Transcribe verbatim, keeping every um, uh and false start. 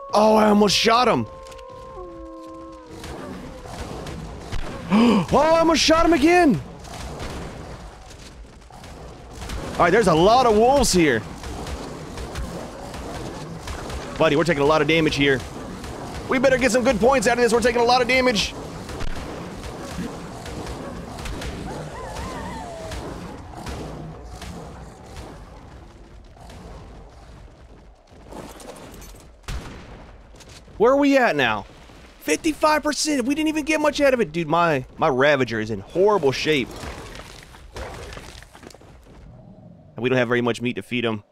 Oh, I almost shot him. Oh, I almost shot him again. All right, there's a lot of wolves here. Buddy, we're taking a lot of damage here. We better get some good points out of this. We're taking a lot of damage. Where are we at now? fifty-five percent. We didn't even get much out of it. Dude, my, my Ravager is in horrible shape. And we don't have very much meat to feed him.